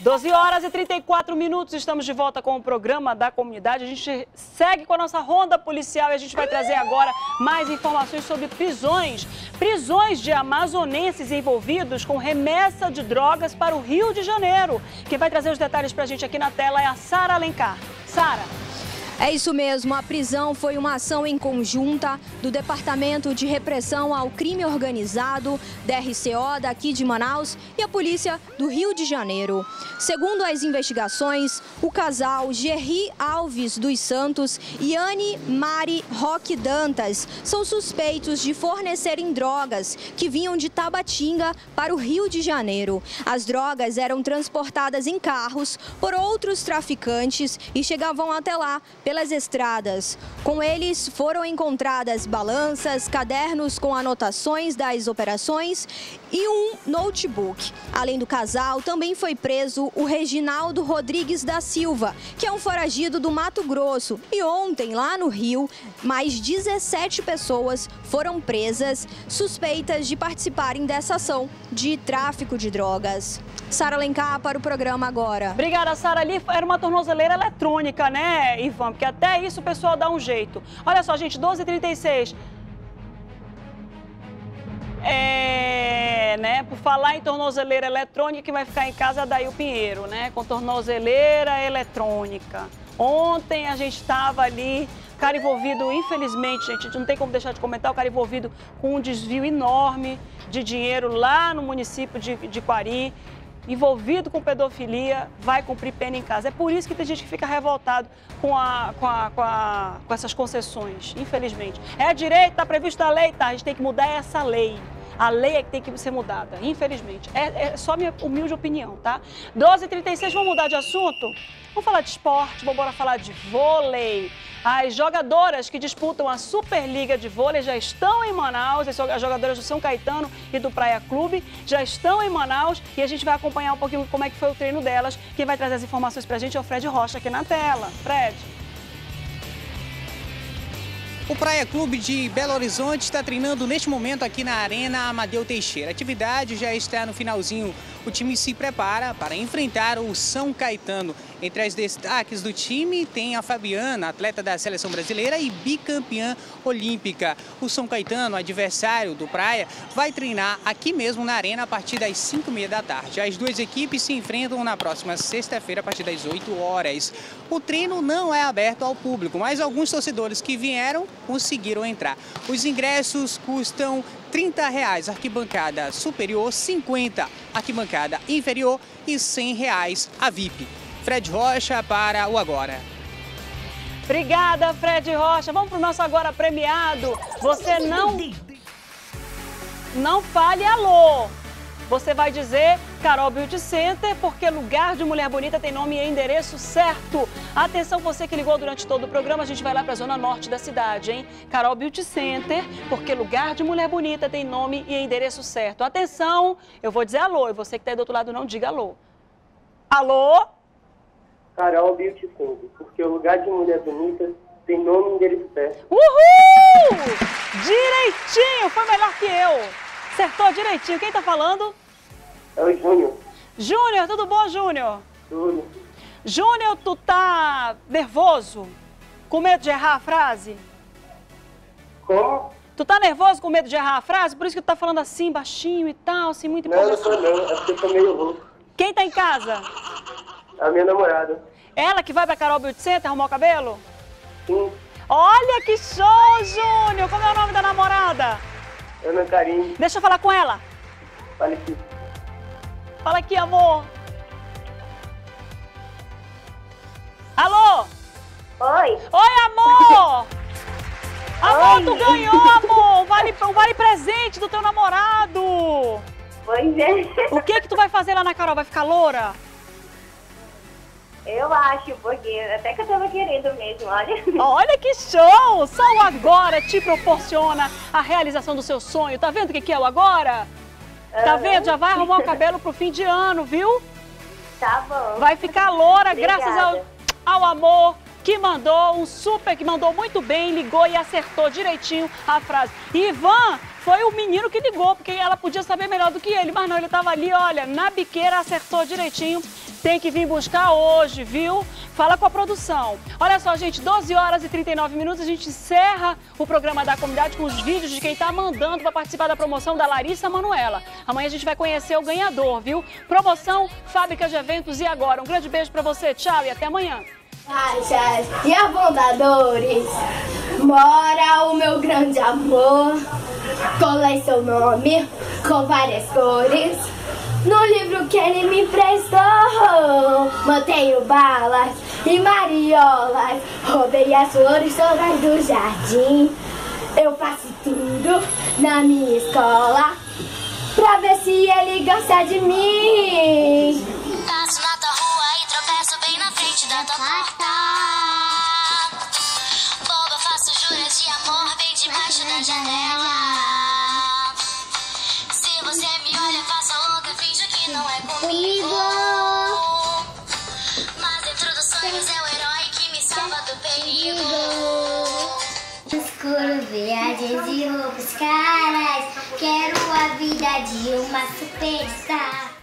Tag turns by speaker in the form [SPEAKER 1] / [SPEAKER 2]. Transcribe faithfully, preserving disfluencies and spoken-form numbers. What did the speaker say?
[SPEAKER 1] doze horas e trinta e quatro minutos, estamos de volta com o programa da comunidade. A gente segue com a nossa ronda policial e a gente vai trazer agora mais informações sobre prisões. Prisões de amazonenses envolvidos com remessa de drogas para o Rio de Janeiro. Quem vai trazer os detalhes para a gente aqui na tela é a Sara Alencar. Sara.
[SPEAKER 2] É isso mesmo, a prisão foi uma ação em conjunta do Departamento de Repressão ao Crime Organizado, D R C O daqui de Manaus, e a Polícia do Rio de Janeiro. Segundo as investigações, o casal Gerry Alves dos Santos e Anne Mari Roque Dantas são suspeitos de fornecerem drogas que vinham de Tabatinga para o Rio de Janeiro. As drogas eram transportadas em carros por outros traficantes e chegavam até lá pelas estradas. Com eles foram encontradas balanças, cadernos com anotações das operações e um notebook. Além do casal, também foi preso o Reginaldo Rodrigues da Silva, que é um foragido do Mato Grosso. E ontem, lá no Rio, mais dezessete pessoas foram presas, suspeitas de participarem dessa ação de tráfico de drogas. Sara Alencar para o programa agora.
[SPEAKER 1] Obrigada, Sara. Ali era uma tornozeleira eletrônica, né, Ivan? Porque até isso o pessoal dá um jeito. Olha só, gente, doze e trinta e seis. É, né, por falar em tornozeleira eletrônica, que vai ficar em casa daí o Pinheiro, né, com tornozeleira eletrônica. Ontem a gente estava ali, o cara envolvido, infelizmente, gente, a gente não tem como deixar de comentar, o cara envolvido com um desvio enorme de dinheiro lá no município de, de Quari, envolvido com pedofilia, vai cumprir pena em casa. É por isso que tem gente que fica revoltado com, a, com, a, com, a, com essas concessões, infelizmente. É direito, está previsto na lei, tá? A gente tem que mudar essa lei. A lei é que tem que ser mudada, infelizmente. É, é só minha humilde opinião, tá? doze e trinta e seis, vamos mudar de assunto? Vamos falar de esporte, vamos bora falar de vôlei. As jogadoras que disputam a Superliga de Vôlei já estão em Manaus, as jogadoras do São Caetano e do Praia Clube já estão em Manaus e a gente vai acompanhar um pouquinho como é que foi o treino delas. Quem vai trazer as informações pra gente é o Fred Rocha aqui na tela. Fred.
[SPEAKER 3] O Praia Clube de Belo Horizonte está treinando neste momento aqui na Arena Amadeu Teixeira. A atividade já está no finalzinho. O time se prepara para enfrentar o São Caetano. Entre as destaques do time tem a Fabiana, atleta da seleção brasileira e bicampeã olímpica. O São Caetano, adversário do Praia, vai treinar aqui mesmo na Arena a partir das cinco e meia da tarde. As duas equipes se enfrentam na próxima sexta-feira a partir das oito horas. O treino não é aberto ao público, mas alguns torcedores que vieram conseguiram entrar. Os ingressos custam trinta reais, arquibancada superior cinquenta, arquibancada inferior e cem reais a V I P. Fred Rocha para o Agora.
[SPEAKER 1] Obrigada, Fred Rocha. Vamos para o nosso Agora premiado. Você não, não fale alô. Você vai dizer Carol Beauty Center, porque lugar de mulher bonita tem nome e endereço certo. Atenção, você que ligou durante todo o programa, a gente vai lá para a zona norte da cidade, hein? Carol Beauty Center, porque lugar de mulher bonita tem nome e endereço certo. Atenção, eu vou dizer alô, e você que está aí do outro lado não diga alô. Alô?
[SPEAKER 4] Carol Beauty Center, porque o lugar de mulher bonita tem nome e endereço certo.
[SPEAKER 1] Uhul! Direitinho, foi melhor que eu. Acertou direitinho. Quem tá falando?
[SPEAKER 4] É o Júnior.
[SPEAKER 1] Júnior, tudo bom, Júnior?
[SPEAKER 4] Tudo.
[SPEAKER 1] Júnior, tu tá nervoso? Com medo de errar a frase?
[SPEAKER 4] Como?
[SPEAKER 1] Tu tá nervoso com medo de errar a frase? Por isso que tu tá falando assim, baixinho e tal, assim, muito
[SPEAKER 4] Não, eu
[SPEAKER 1] empolgado.
[SPEAKER 4] não tô não, é porque eu tô meio louco.
[SPEAKER 1] Quem tá em casa?
[SPEAKER 4] A minha namorada.
[SPEAKER 1] Ela que vai pra Carol Beauty Center arrumar o cabelo?
[SPEAKER 4] Sim.
[SPEAKER 1] Olha que show, Júnior! Como é o nome da namorada?
[SPEAKER 4] Ana Karine.
[SPEAKER 1] Deixa eu falar com ela.
[SPEAKER 4] Fala aqui.
[SPEAKER 1] Fala aqui, amor. Alô?
[SPEAKER 5] Oi.
[SPEAKER 1] Oi, amor! Amor,
[SPEAKER 5] Oi.
[SPEAKER 1] tu ganhou, amor! Um vale, um vale presente do teu namorado!
[SPEAKER 5] Pois é.
[SPEAKER 1] O que que tu vai fazer lá na Carol? Vai ficar loura?
[SPEAKER 5] Eu acho, porque até que eu tava querendo mesmo, olha.
[SPEAKER 1] Olha que show! Só o Agora te proporciona a realização do seu sonho. Tá vendo o que que é o Agora? Tá vendo? Já vai arrumar o cabelo pro fim de ano, viu?
[SPEAKER 5] Tá bom.
[SPEAKER 1] Vai ficar loura,
[SPEAKER 5] Obrigada.
[SPEAKER 1] graças ao, ao amor que mandou, um super que mandou muito bem, ligou e acertou direitinho a frase. Ivan foi o menino que ligou, porque ela podia saber melhor do que ele, mas não, ele estava ali, olha, na biqueira, acertou direitinho. tem que vir buscar hoje, viu? Fala com a produção. Olha só, gente, doze horas e trinta e nove minutos, a gente encerra o programa da comunidade com os vídeos de quem tá mandando para participar da promoção da Larissa Manoela. Amanhã a gente vai conhecer o ganhador, viu? Promoção Fábrica de Eventos e Agora. Um grande beijo para você, tchau e até amanhã.
[SPEAKER 6] Baixas e abundadores, mora o meu grande amor. Colei seu nome com várias cores no livro que ele me emprestou. Mantenho balas e mariolas, roubei as flores todas do jardim. Eu faço tudo na minha escola pra ver se ele gosta de mim.
[SPEAKER 7] Passo na tua rua e tropeço bem na frente da tua porta. Boba, faço juras de amor bem debaixo da janela. Se você me olha, faço a louca, finjo que não é comigo. Mas dentro dos sonhos é o herói que me salva do perigo. Escuro, viagens e roupas caras, quero a vida de uma superstar.